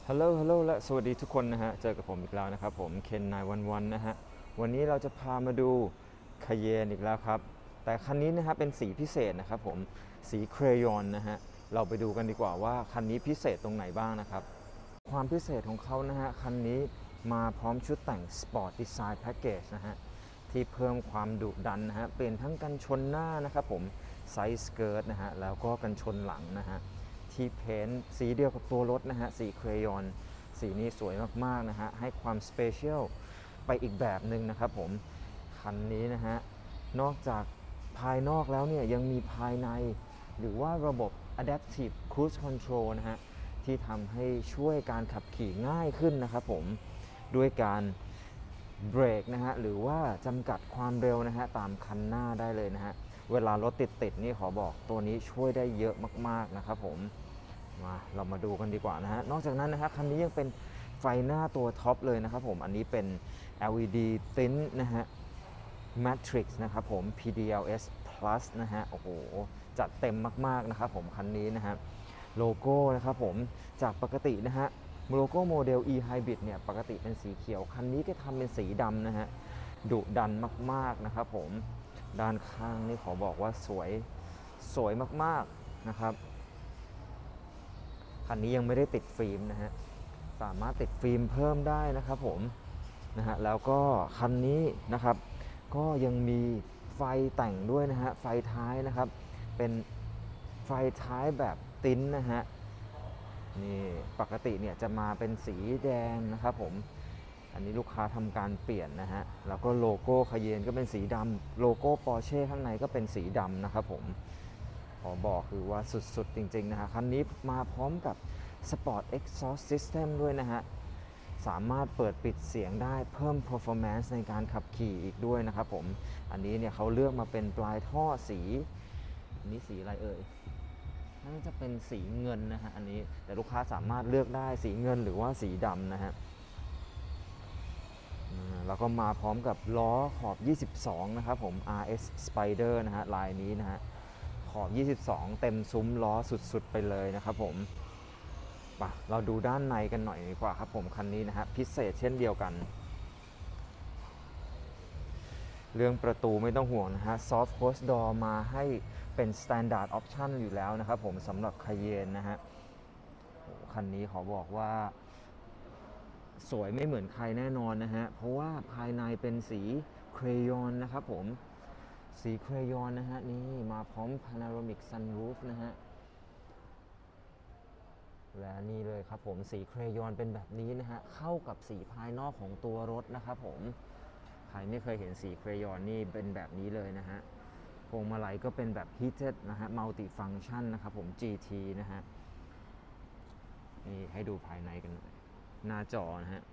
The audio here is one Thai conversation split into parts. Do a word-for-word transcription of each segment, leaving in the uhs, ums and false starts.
ฮัลโหลฮัลโหลและสวัสดีทุกคนนะฮะเจอกับผมอีกแล้วนะครับผมเคนนายวันวันนะฮะวันนี้เราจะพามาดูคาเยนอีกแล้วครับแต่คันนี้นะฮะเป็นสีพิเศษนะครับผมสีเครยอนนะฮะเราไปดูกันดีกว่าว่าคันนี้พิเศษตรงไหนบ้างนะครับความพิเศษของเขานะฮะคันนี้มาพร้อมชุดแต่ง Sport Design Package นะฮะที่เพิ่มความดุดันนะฮะเปลี่ยนทั้งกันชนหน้านะครับผมไซส์สเกิร์ตนะฮะแล้วก็กันชนหลังนะฮะที่เพ้นท์สีเดียวกับตัวรถนะฮะสีเครยอนสีนี้สวยมากๆนะฮะให้ความสเปเชียลไปอีกแบบหนึ่งนะครับผมคันนี้นะฮะนอกจากภายนอกแล้วเนี่ยยังมีภายในหรือว่าระบบ Adaptive Cruise Control นะฮะที่ทำให้ช่วยการขับขี่ง่ายขึ้นนะครับผมด้วยการเบรกนะฮะหรือว่าจำกัดความเร็วนะฮะตามคันหน้าได้เลยนะฮะเวลารถติดๆนี่ขอบอกตัวนี้ช่วยได้เยอะมากๆนะครับผมมาเรามาดูกันดีกว่านะฮะนอกจากนั้นนะฮะคันนี้ยังเป็นไฟหน้าตัวท็อปเลยนะครับผมอันนี้เป็น แอล อี ดี Tint นะฮะ Matrix นะครับผม พี ดี แอล เอส Plus นะฮะโอ้โหจัดเต็มมากๆนะครับผมคันนี้นะฮะโลโก้นะครับผมจากปกตินะฮะโลโก้โมเดล e-hybrid เนี่ยปกติเป็นสีเขียวคันนี้ก็ทำเป็นสีดำนะฮะดุดันมากๆนะครับผมด้านข้างนี่ขอบอกว่าสวยสวยมากๆนะครับคันนี้ยังไม่ได้ติดฟิล์มนะฮะสามารถติดฟิล์มเพิ่มได้นะครับผมนะฮะแล้วก็คันนี้นะครับก็ยังมีไฟแต่งด้วยนะฮะไฟท้ายนะครับเป็นไฟท้ายแบบติ้นนะฮะนี่ปกติเนี่ยจะมาเป็นสีแดงนะครับผมอันนี้ลูกค้าทำการเปลี่ยนนะฮะแล้วก็โลโก้คาเยนก็เป็นสีดำโลโก้ปอร์เช่ข้างในก็เป็นสีดำนะครับผมขอบอกคือว่าสุดๆจริงๆนะฮะคันนี้มาพร้อมกับ Sport Exhaust System ด้วยนะฮะสามารถเปิดปิดเสียงได้เพิ่ม performance ในการขับขี่อีกด้วยนะครับผมอันนี้เนี่ยเขาเลือกมาเป็นปลายท่อสีอันนี้สีอะไรเอ่ยน่าจะเป็นสีเงินนะฮะอันนี้แต่ลูกค้าสามารถเลือกได้สีเงินหรือว่าสีดำนะฮะแล้วก็มาพร้อมกับล้อขอบยี่สิบสองนะครับผม อาร์ เอส Spider นะฮะลายนี้นะฮะขอบยี่สิบสองเต็มซุ้มล้อสุดๆไปเลยนะครับผมปะเราดูด้านในกันหน่อยดีกว่าครับผมคันนี้นะฮะพิเศษเช่นเดียวกันเรื่องประตูไม่ต้องห่วงนะฮะ Soft Close Door มาให้เป็น Standard Option อยู่แล้วนะครับผมสำหรับ Cayenne นะฮะคันนี้ขอบอกว่าสวยไม่เหมือนใครแน่นอนนะฮะเพราะว่าภายในเป็นสีเครยอนนะครับผมสีเครยอนนะฮะนี่มาพร้อม Panoramic Sunroof นะฮะและนี่เลยครับผมสีเครยอนเป็นแบบนี้นะฮะเข้ากับสีภายนอกของตัวรถนะครับผมใครไม่เคยเห็นสีเครยอนนี่เป็นแบบนี้เลยนะฮะพวงมาลัยก็เป็นแบบ Heated นะฮะ Multi Function นะครับผม จี ที นะฮะนี่ให้ดูภายในกันหน่อยหน้าจอนะฮะ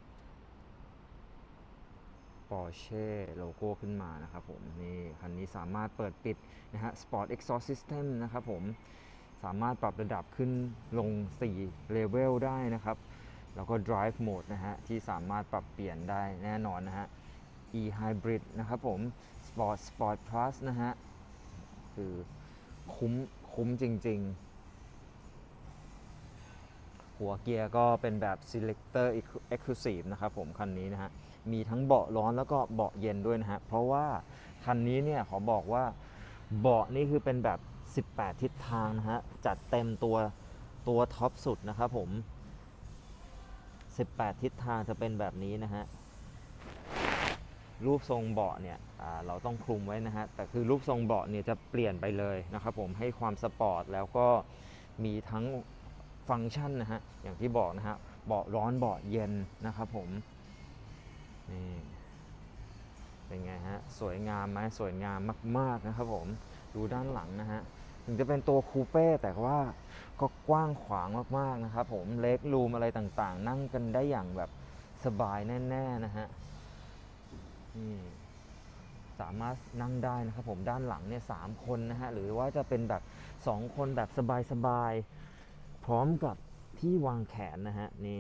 Porsche โลโก้ขึ้นมานะครับผมนี่คันนี้สามารถเปิดปิดนะฮะ Sport Exhaust System นะครับผมสามารถปรับระดับขึ้นลงสี่เลเวลได้นะครับแล้วก็ Drive Mode นะฮะที่สามารถปรับเปลี่ยนได้แน่นอนนะฮะ e-hybrid นะครับผม Sport Sport Plus นะฮะคือคุ้มคุ้มจริงๆหัวเกียร์ก็เป็นแบบ Selector Exclusive นะครับผมคันนี้นะฮะมีทั้งเบาะร้อนแล้วก็เบาะเย็นด้วยนะฮะเพราะว่าคันนี้เนี่ยขอบอกว่าเบาะนี่คือเป็นแบบสิบแปดทิศทางนะฮะจัดเต็มตัวตัวท็อปสุดนะครับผมสิบแปดทิศทางจะเป็นแบบนี้นะฮะรูปทรงเบาะเนี่ยเราต้องคลุมไว้นะฮะแต่คือรูปทรงเบาะเนี่ยจะเปลี่ยนไปเลยนะครับผมให้ความสปอร์ตแล้วก็มีทั้งฟังก์ชันนะฮะอย่างที่บอกนะฮะเบาะร้อนเบาะเย็นนะครับผมนี่เป็นไงฮะสวยงามไหมสวยงามมากๆนะครับผมดูด้านหลังนะฮะถึงจะเป็นตัวคูเป้แต่ว่าก็กว้างขวางมากๆนะครับผมเล็กรูมอะไรต่างๆนั่งกันได้อย่างแบบสบายแน่ๆนะฮะนี่สามารถนั่งได้นะครับผมด้านหลังเนี่ยสามคนนะฮะหรือว่าจะเป็นแบบสองคนแบบสบายๆพร้อมกับที่วางแขนนะฮะนี่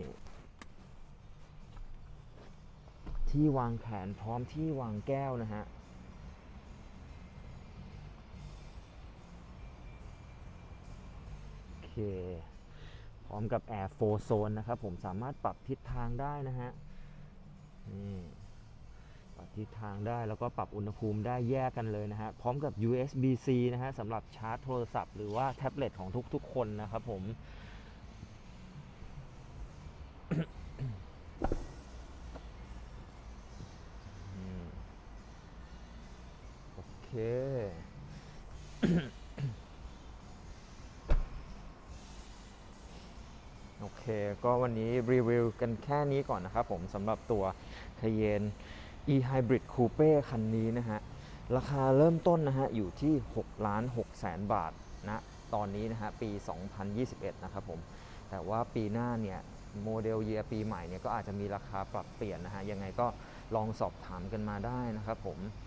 ที่วางแขนพร้อมที่วางแก้วนะฮะโอเคพร้อมกับ Air Flow Zone นะครับผมสามารถปรับทิศทางได้นะฮะนี่ปรับทิศทางได้แล้วก็ปรับอุณหภูมิได้แยกกันเลยนะฮะพร้อมกับ ยู เอส บี ซี นะฮะสำหรับชาร์จโทรศัพท์หรือว่าแท็บเล็ตของทุกๆคนนะครับผมโอเค โอเคก็วันนี้รีวิวกันแค่นี้ก่อนนะครับผมสำหรับตัว Cayenne e-hybrid coupe คันนี้นะฮะราคาเริ่มต้นนะฮะอยู่ที่หกล้านหกแสนบาทนะตอนนี้นะฮะปีสองพันยี่สิบเอ็ดนะครับผมแต่ว่าปีหน้าเนี่ยโมเดลเยียร์ปีใหม่เนี่ยก็อาจจะมีราคาปรับเปลี่ยนนะฮะยังไงก็ลองสอบถามกันมาได้นะครับผม